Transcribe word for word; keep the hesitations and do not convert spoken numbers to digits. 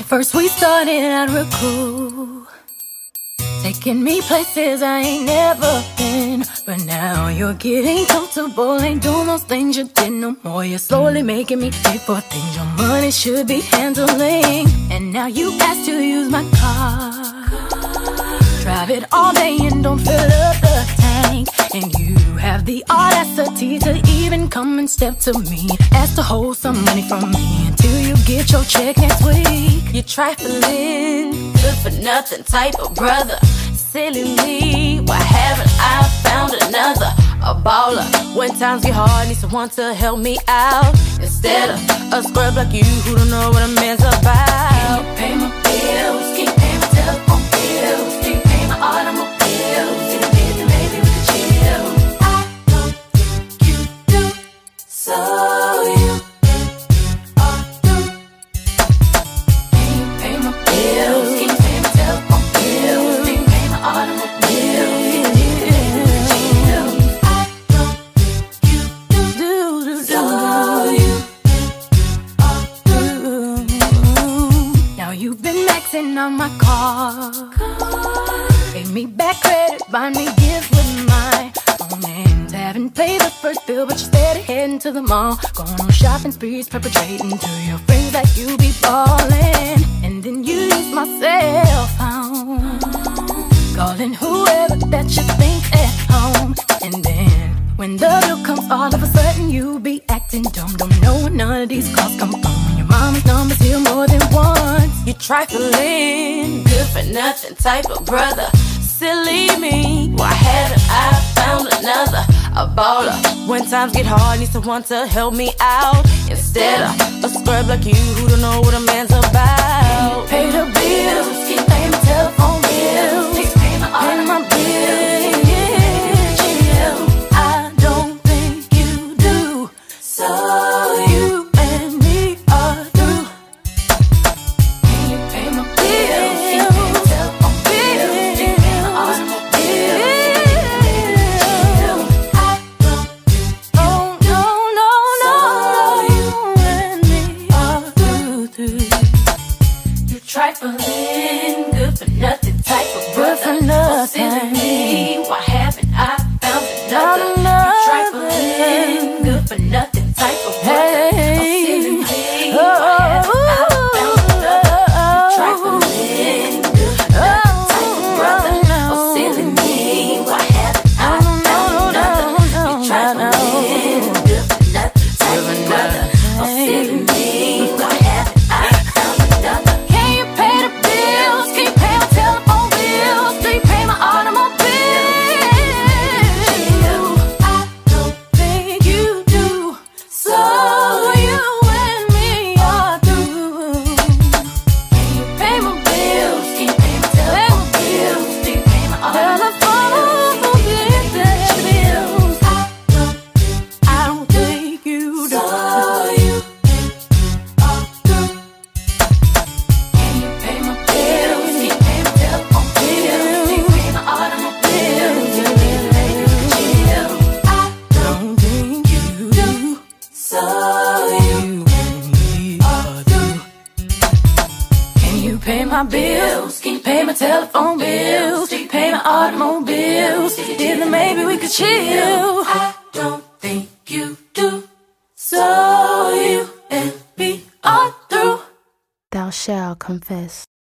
First we started out real cool, taking me places I ain't never been. But now you're getting comfortable, ain't doing those things you did no more. You're slowly making me pay for things your money should be handling. And now you ask to use my car, drive it all day and don't fill up the tank. And you have the audacity to even come and step to me, ask to hold some money from me until you get your check next week. You're trifling, good for nothing type of brother. Silly me, why haven't I found another? A baller, when times get hard, need someone to help me out, instead of a scrub like you who don't know what a man's about. Can you pay my bills? Can you pay my telephone bills? Can you pay my automobiles? Can you pay the baby with the chill? I don't think you do, so you are through. Can you pay my bills? Can you pay my telephone bills? Can you pay my automobiles? Can you pay the baby with the chill? I don't think you do, so you are through. Now you've been maxing on my car, gave me back credit, buy me gifts with my own hands. Haven't paid the first bill, but you're steady heading to the mall, going on shopping sprees, perpetrating to your friends that you be ballin'. And then you use my cell phone, calling whoever that you think at home. And then when the bill comes, all of a sudden you be acting dumb. Don't know where none of these calls come from. Your mama's number's here more than once. You're trifling, good for nothing type of brother. Silly me, why haven't I found another? A baller, when times get hard, need someone to help me out, instead of a scrub like you who don't know what a man's about. Pay the bills, can you pay my telephone bills? Can you pay my automobiles? I don't think you do, so you and me are through. Can you pay my bills? Can you pay my telephone bills? Can you pay my automobiles? I don't think oh no no no, you and me are through, through. You trifling, good for nothing type of brother. Good for nothing. Oh, silly me, why haven't I found another? You trifling, good for nothing type of brother. Oh, silly me, why haven't I found another? You trifling, good for nothing type of brother. Oh, silly me, why haven't I found another? You trifling, good for nothing type of brother. Oh, silly me, why haven't I found another? Can you pay the bills? Can you pay my telephone bills? Do you pay my automobile? I don't think you do, so you and me are through. Can you pay my bills? Can you pay my telephone bills? Do you pay my automobiles? I don't think you do, so you are through. Can you pay my bills? Can you pay my telephone bills? Do you pay my automobiles? Can you pay the baby with the chill? I don't think you do, so you and me are through. Can you pay my bills? Can you pay my telephone bills? Do you pay my automobiles? Then maybe we could chill. I don't think you do, so you and me are through. Thou shalt confess.